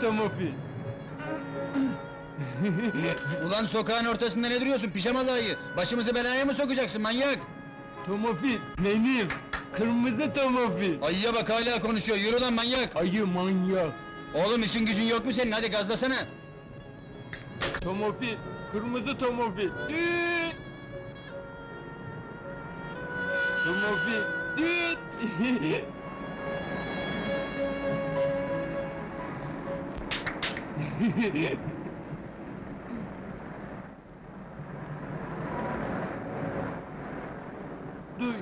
tomofil. Ulan sokağın ortasında ne duruyorsun pijamalı ayı? Başımızı belaya mı sokacaksın manyak? Tomofil, benim. Kırmızı tomofil. Ayıya bak hala konuşuyor, yürü lan manyak! Ayı manyak. Oğlum işin gücün yok mu senin, hadi gazlasana! Tomofil, kırmızı tomofil. Düt! Tomofil, düt! Duy.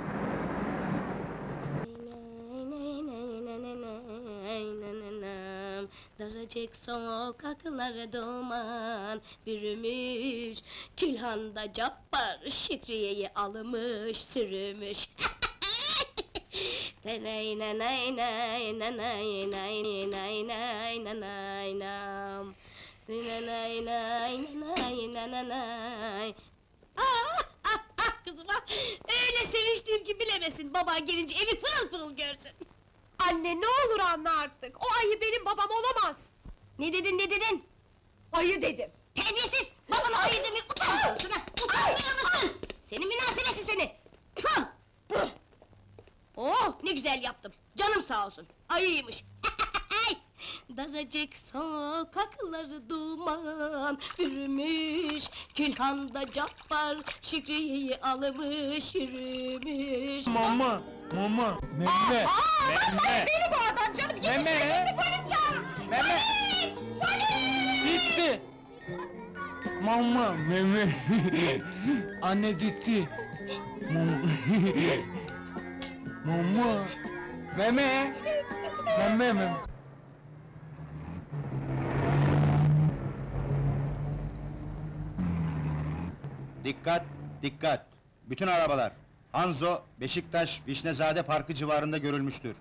Daracık sokakları duman bürümüş, Külhan'da Cabbar Şükriye'yi almış sürümüş. Nay nay nay nay nay nay nay nay nay nay nam. Nay nay nay nay nay nay. Kızım ah! Öyle sevinçliyim ki bilemesin, baban gelince evi pırıl pırıl görsün! Anne ne olur anla artık, o ayı benim babam olamaz! Ne dedin, ne dedin? Ayı dedim! Terbiyesiz! Babana ayı demeyi utanmıyor musun ha? Utanmıyor musun? Senin münasebesi seni! Tüh! Oh, ne güzel yaptım! Canım sağ olsun! Ayıymış! Daracık sokakları duman bürümüş, Külhan'da Cabbar Şükriye'yi almış yürümüş. Mama, mama, meme. Vallahi deli bu adam canım! Yetişme şimdi polis çağır! Meme. Polis! Polis! Gitti. Mama, meme. Anne gitti. Mama. Mama. Meme. Meme, meme. Dikkat, dikkat! Bütün arabalar! Hanzo, Beşiktaş, Vişnezade Parkı civarında görülmüştür.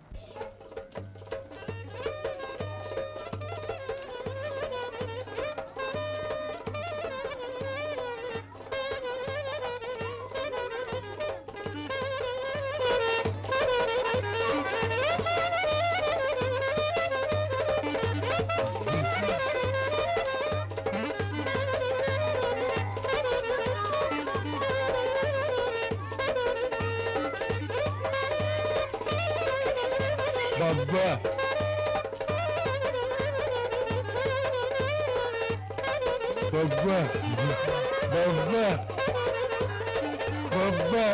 Baba. Baba. Baba. Baba.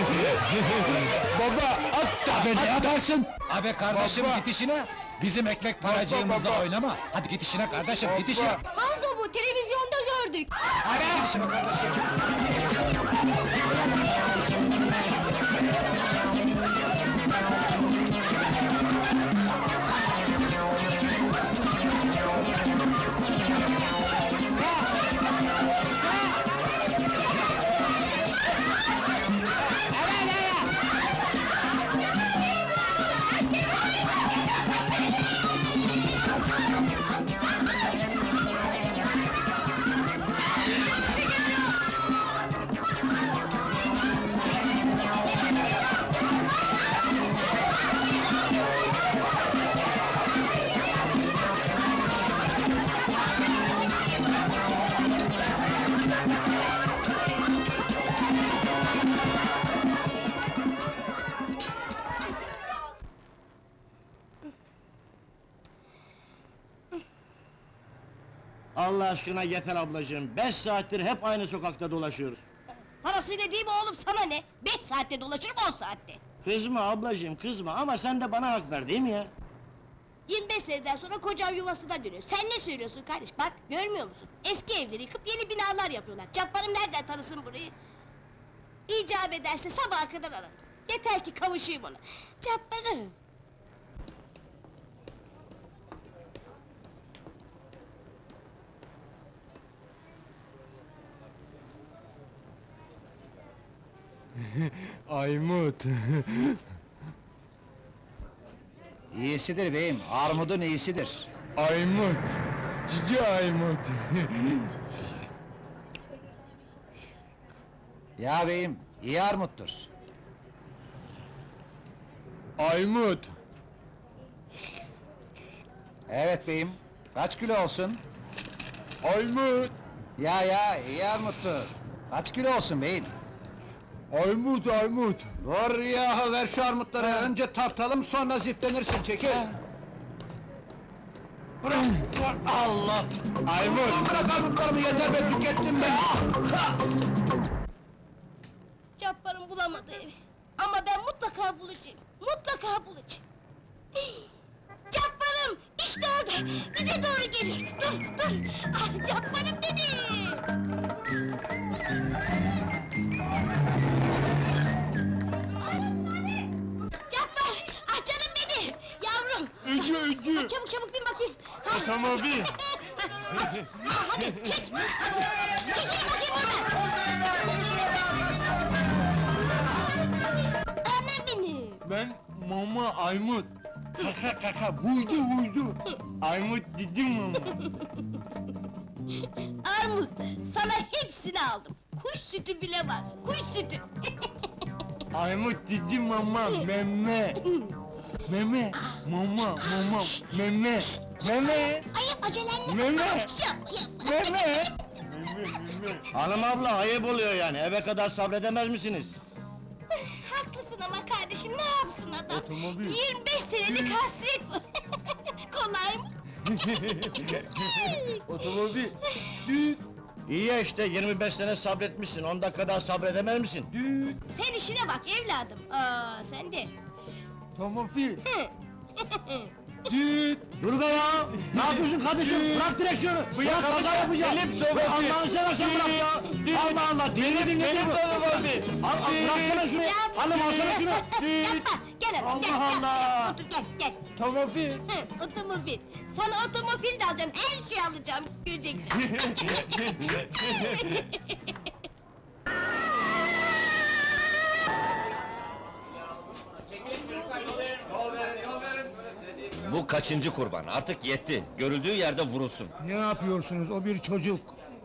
Baba at. Abi ne yaparsın? Abi kardeşim Baba. git işine! Bizim ekmek paracığımızla baba. oynama! Hadi git işine kardeşim, git işine! Hanzo bu, televizyonda gördük! Hadi git işine kardeşim! Allah aşkına yeter ablacığım, 5 saattir hep aynı sokakta dolaşıyoruz. Parasıyla değil mi oğlum, sana ne? 5 saatte dolaşırım, 10 saatte! Kızma ablacığım, kızma ama sen de bana hak ver değil mi ya? 25 seneden sonra kocam yuvasına dönüyor. Sen ne söylüyorsun kardeş, bak görmüyor musun? Eski evleri yıkıp yeni binalar yapıyorlar. Cabbarım nereden tanısın burayı? İcap ederse sabaha kadar ararım. Yeter ki kavuşayım ona. Cabbarım! Aymut. İyisidir beyim, armudun iyisidir. Aymut. Cici Aymut. Ya beyim, iyi armuttur. Aymut. Evet beyim, Kaç kilo olsun? Aymut! Ya, iyi armuttur. Kaç kilo olsun beyim? Aymut, Aymut! Dur ya, ver şu armutları, önce tartalım, sonra ziflenirsin, çekil! Bırak! Allah! Aymut! Bırak armutlarımı, yeter be, tükettim ben! Cabbarım bulamadı evi. Ama ben mutlaka bulacağım. Mutlaka bulacağım. Cabbarım! İşte orada! Bize doğru geliyor! Dur! Ah, Cabbarım benim! Cabbar! Ah canım benim! Yavrum! Öcü! Çabuk bin bakayım! Otomobil! Hadi çek! Hadi! Çekil bakayım oradan! Annem benim! Ben mama Aymut! Kaka, vurdu! Aymut cici mama! Armut, sana hepsini aldım. Kuş sütü bile var, kuş sütü. Aymut cici mama, meme! Meme, mama, meme! Ayıp acelenle. Meme! Yapma. Meme! Hanım abla ayıp oluyor yani, eve kadar sabredemez misiniz? Haklısın ama kardeşim, ne yapsın adam? Otomobil. 25 senelik hasret bu. Kolay mı? Otomobil! Düt! İyi ya işte, 25 sene sabretmişsin, 10 dakika daha sabredemez misin? Düt! Sen işine bak evladım. Aa, sen de. Otomobil! Düt! Dur be ya! Ne yapıyorsun kardeşim? Bırak direksiyonu! Bırak kaza yapacağım! Bırak, Allah'ını seversen bırak ya! Allah Allah! Dinledin ne bu? Bıraksana şunu! Hanım alsana şunu! Yapma, gel hanım, gel. Allah gel, Allah! Otur, gel. Otomobil! Otomobil. Sana otomobil de alacağım, her şeyi alacağım. Göreceksin. Bu kaçıncı kurban? Artık yetti. Görüldüğü yerde vurulsun. Ne yapıyorsunuz? O bir çocuk.